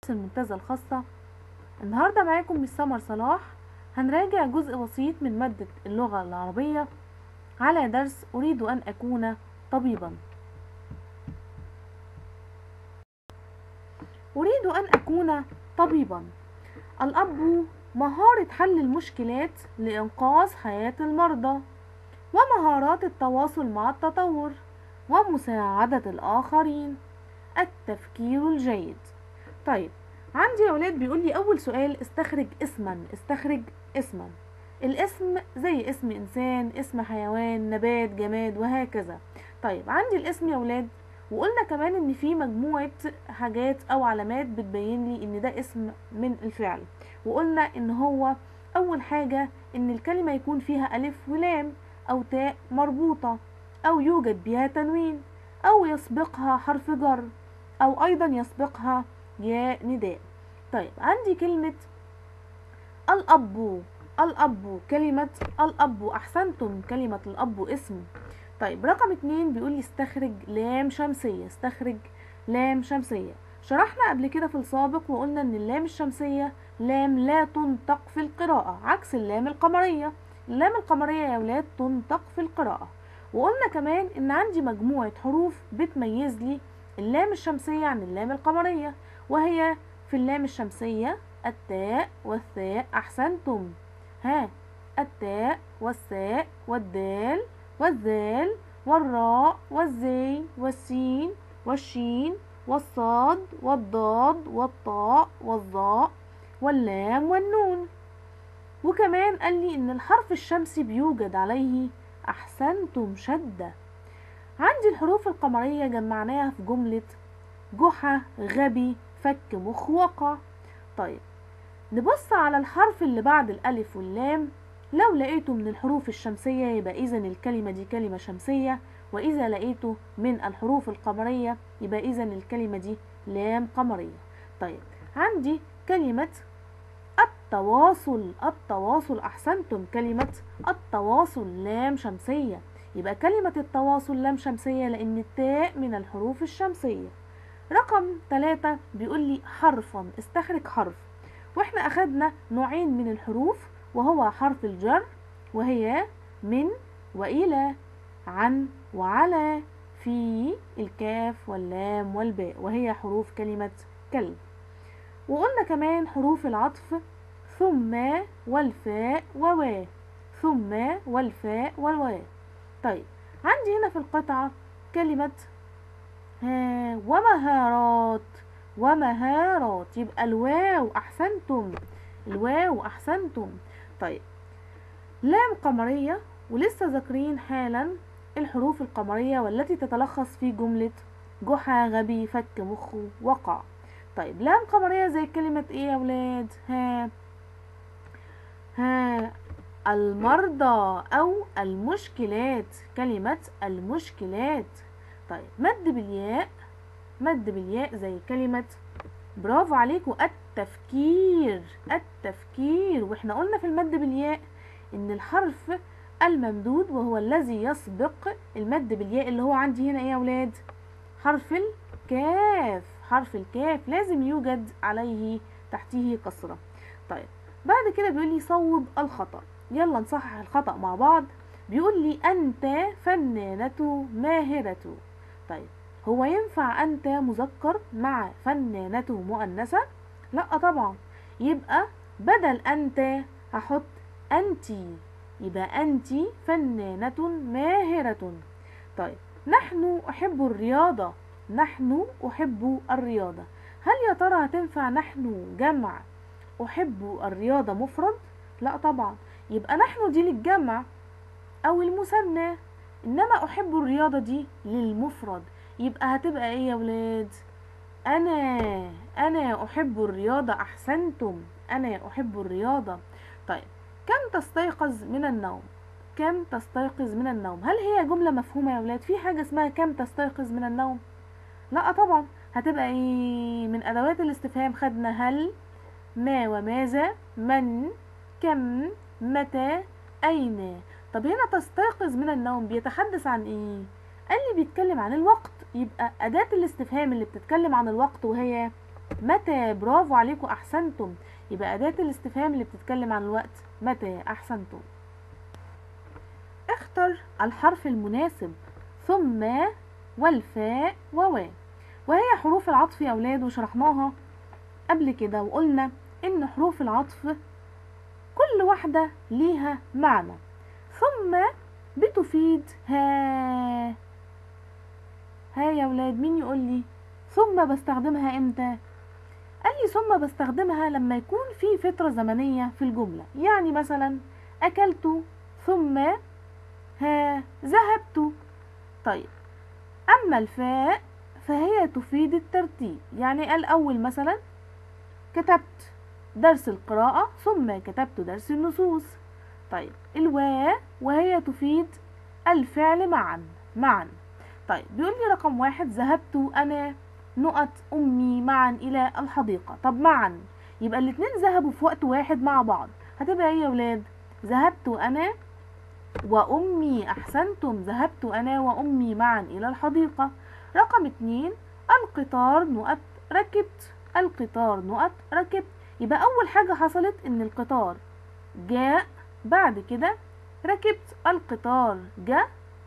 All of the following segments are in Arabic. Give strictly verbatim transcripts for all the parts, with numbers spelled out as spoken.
المنتزه الخاصة. النهاردة معاكم مس سمر صلاح. هنراجع جزء بسيط من مادة اللغة العربية على درس أريد أن أكون طبيبا. أريد أن أكون طبيبا. الأب مهارة حل المشكلات لإنقاذ حياة المرضى، ومهارات التواصل مع التطور، ومساعدة الآخرين، التفكير الجيد. طيب عندي يا ولاد بيقول لي أول سؤال استخرج اسما. استخرج اسما. الاسم زي اسم إنسان، اسم حيوان، نبات، جماد، وهكذا. طيب عندي الاسم يا ولاد، وقلنا كمان ان في مجموعة حاجات او علامات بتبين لي ان ده اسم من الفعل. وقلنا ان هو اول حاجة ان الكلمة يكون فيها الف ولام او تاء مربوطة، او يوجد بها تنوين، او يسبقها حرف جر، او ايضا يسبقها ياء نداء. طيب عندي كلمة الأب. الأب كلمة الأب، أحسنتم، كلمة الأب اسم. طيب رقم اتنين بيقول لي استخرج لام شمسية. استخرج لام شمسية. شرحنا قبل كده في السابق وقلنا ان اللام الشمسية لام لا تنطق في القراءة، عكس اللام القمرية. اللام القمرية يا ولاد تنطق في القراءة. وقلنا كمان ان عندي مجموعة حروف بتميز لي اللام الشمسية عن اللام القمرية، وهي في اللام الشمسية التاء والثاء، أحسنتم، ها، التاء والثاء والدال والذال والراء والزي والسين والشين والصاد والضاد والطاء والظاء واللام والنون. وكمان قال لي ان الحرف الشمسي بيوجد عليه، أحسنتم، شدة. عندي الحروف القمرية جمعناها في جملة جحا غبي فك مخ وقع. طيب نبص على الحرف اللي بعد الألف واللام، لو لقيته من الحروف الشمسية يبقى إذن الكلمة دي كلمة شمسية، وإذا لقيته من الحروف القمرية يبقى إذن الكلمة دي لام قمرية. طيب عندي كلمة التواصل. التواصل، أحسنتم، كلمة التواصل لام شمسية، يبقى كلمة التواصل لام شمسية لأن التاء من الحروف الشمسية. رقم ثلاثة بيقول لي حرفا. استخرج حرف. واحنا اخدنا نوعين من الحروف، وهو حرف الجر وهي من والى، عن وعلى، في، الكاف واللام والباء، وهي حروف كلمة كلب. وقلنا كمان حروف العطف ثم والفاء ووا. ثم والفاء والواو. طيب عندي هنا في القطعة كلمة ها ومهارات. ومهارات، يبقى الواو، أحسنتم، الواو، أحسنتم. طيب لام قمرية، ولسه ذاكرين حالا الحروف القمرية والتي تتلخص في جملة جحا غبي فك مخه وقع. طيب لام قمرية زي كلمة ايه يا ولاد؟ ها ها المرضى أو المشكلات. كلمة المشكلات. طيب مد بالياء. مد بالياء زي كلمة، برافو عليكم، التفكير. التفكير. واحنا قلنا في المد بالياء ان الحرف الممدود وهو الذي يسبق المد بالياء اللي هو عندي هنا ايه يا ولاد؟ حرف الكاف. حرف الكاف لازم يوجد عليه تحته كسرة. طيب بعد كده بيقول لي صوب الخطأ. يلا نصحح الخطأ مع بعض. بيقول لي أنت فنانة ماهرة. طيب هو ينفع أنت مذكر مع فنانته مؤنثة؟ لا طبعا، يبقى بدل أنت هحط أنتي، يبقى أنتي فنانة ماهرة. طيب نحن أحب الرياضة. نحن أحب الرياضة. هل يا ترى هتنفع نحن جمع أحب الرياضة مفرد؟ لا طبعا، يبقى نحن دي للجمع أو المثنى، إنما أحب الرياضة دي للمفرد، يبقى هتبقى ايه يا ولاد؟ انا انا احب الرياضة. احسنتم، انا احب الرياضة. طيب كم تستيقظ من النوم؟ كم تستيقظ من النوم، هل هي جملة مفهومة يا ولاد؟ في حاجة اسمها كم تستيقظ من النوم؟ لا طبعا، هتبقى ايه؟ من ادوات الاستفهام خدنا هل، ما وماذا، من، كم، متى، اين. طب هنا تستيقظ من النوم بيتحدث عن ايه؟ قال لي بيتكلم عن الوقت، يبقى أداة الاستفهام اللي بتتكلم عن الوقت وهي متى؟ برافو عليكم، أحسنتم. يبقى أداة الاستفهام اللي بتتكلم عن الوقت متى. أحسنتم. اختر الحرف المناسب ثم والفاء ووا، وهي حروف العطف يا أولاد، وشرحناها قبل كده وقلنا إن حروف العطف كل واحدة ليها معنى. ثم بتفيد ها. ها يا ولاد، مين يقول لي ثم بستخدمها امتى؟ قال لي ثم بستخدمها لما يكون في فترة زمنية في الجملة، يعني مثلا أكلت ثم ها ذهبت. طيب أما الفاء فهي تفيد الترتيب، يعني الأول مثلا كتبت درس القراءة ثم كتبت درس النصوص. طيب الواو وهي تفيد الفعل معا معا. طيب بيقول لي رقم واحد ذهبت أنا نقط أمي معا إلى الحديقة. طب معا يبقى الاتنين ذهبوا في وقت واحد مع بعض، هتبقى ايه يا ولاد؟ ذهبت أنا وأمي. أحسنتم، ذهبت أنا وأمي معا إلى الحديقة. رقم اتنين القطار نقط ركبت. القطار نقط ركبت. يبقى أول حاجة حصلت إن القطار جاء، بعد كده ركبت. القطار جاء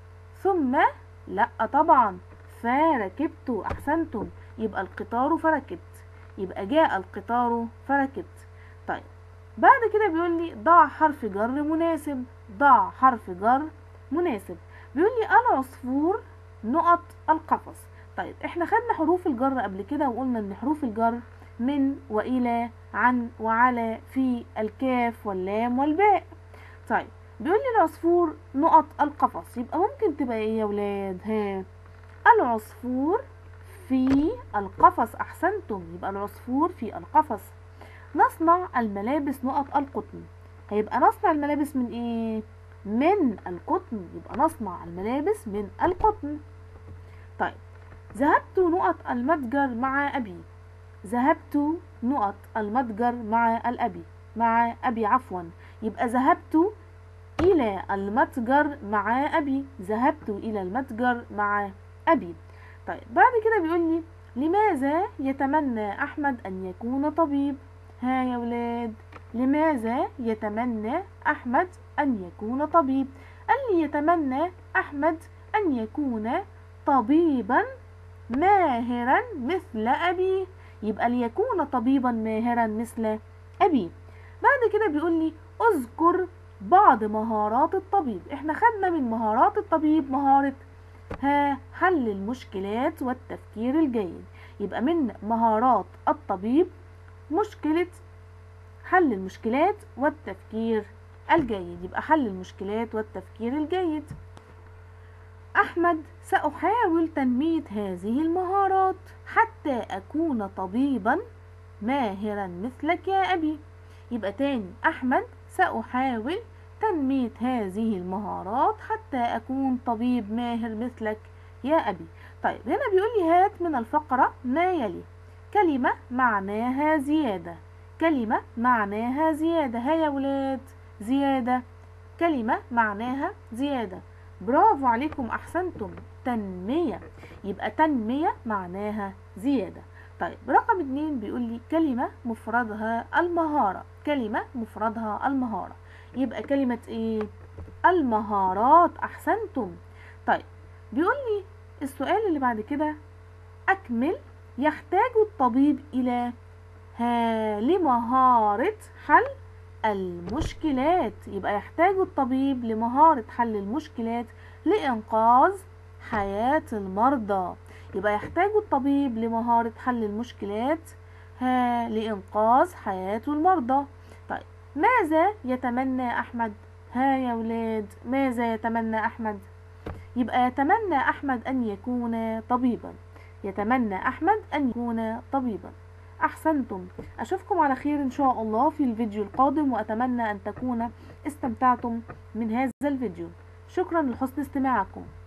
ثم لا طبعا فركبت. أحسنتم، يبقى القطار فركبت، يبقى جاء القطار فركبت. طيب بعد كده بيقول لي ضع حرف جر مناسب. ضع حرف جر مناسب. بيقول لي العصفور نقط القفص. طيب احنا خدنا حروف الجر قبل كده وقلنا ان حروف الجر من وإلى عن وعلى في الكاف واللام والباء. طيب بيقول لي العصفور نقط القفص، يبقى ممكن تبقى ايه يا ولاد؟ ها العصفور في القفص. أحسنتم، يبقى العصفور في القفص. نصنع الملابس نقط القطن. هيبقى نصنع الملابس من ايه؟ من القطن، يبقى نصنع الملابس من القطن. طيب ذهبت نقط المتجر مع أبي. ذهبت نقط المتجر مع الأبي مع أبي عفوا، يبقى ذهبت إلى المتجر مع أبي. ذهبت إلى المتجر مع أبي. طيب بعد كده بيقول لي لماذا يتمنى أحمد أن يكون طبيب؟ ها يا ولاد، لماذا يتمنى أحمد أن يكون طبيب؟ قال لي يتمنى أحمد أن يكون طبيبا ماهرا مثل أبي. يبقى ليكون طبيبا ماهرا مثل أبي. بعد كده بيقول لي اذكر بعض مهارات الطبيب. احنا خدنا من مهارات الطبيب مهارة ها حل المشكلات والتفكير الجيد. يبقى من مهارات الطبيب مشكلة حل المشكلات والتفكير الجيد. يبقى حل المشكلات والتفكير الجيد. أحمد سأحاول تنمية هذه المهارات حتى أكون طبيبا ماهرا مثلك يا أبي. يبقى تاني أحمد سأحاول تنمية هذه المهارات حتى أكون طبيب ماهر مثلك يا أبي. طيب هنا بيقول لي هات من الفقرة ما يلي كلمة معناها زيادة. كلمة معناها زيادة. ها يا ولاد، زيادة، كلمة معناها زيادة. برافو عليكم، أحسنتم، تنمية. يبقى تنمية معناها زيادة. طيب رقم اتنين بيقول لي كلمة مفردها المهارة. كلمة مفردها المهارة. يبقى كلمة ايه؟ المهارات. أحسنتم. طيب بيقول لي السؤال اللي بعد كده أكمل. يحتاج الطبيب إلى ها لمهارة حل المشكلات. يبقى يحتاج الطبيب لمهارة حل المشكلات لإنقاذ حياة المرضى. يبقى يحتاج الطبيب لمهارة حل المشكلات ها لإنقاذ حياة المرضى. طيب ماذا يتمنى أحمد؟ ها يا ولاد، ماذا يتمنى أحمد؟ يبقى يتمنى أحمد أن يكون طبيبا. يتمنى أحمد أن يكون طبيبا. أحسنتم. أشوفكم على خير إن شاء الله في الفيديو القادم، وأتمنى أن تكون استمتعتم من هذا الفيديو. شكرا لحسن استماعكم.